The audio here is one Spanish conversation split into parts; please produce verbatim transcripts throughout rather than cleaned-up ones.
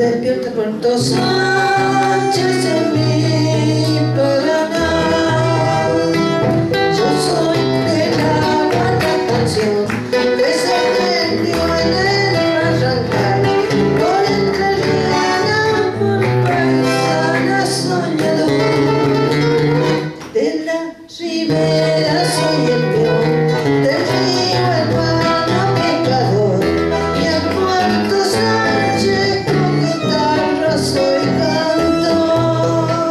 despierta Puerto Sánchez en mi Paraná. Yo soy de la cuarta canción que se prendió en el Barrancal, por Entrerriana, por Paisana soñador. De la ribera soy el peón, del río el guano pescador, y a Puerto Sánchez con guitarra soy cantor.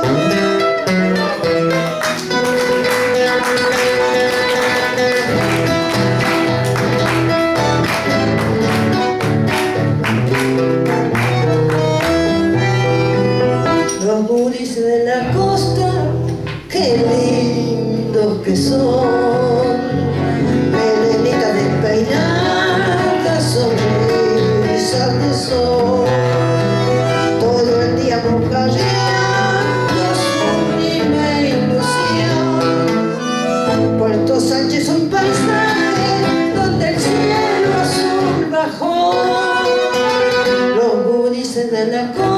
Los gurises de la costa, qué lindos que son, melenitas despeinadas, sonrisas de sol, todo el día mojareando sublime ilusión. Puerto Sánchez es un paisaje donde el cielo azul bajó. Los gurises de la costa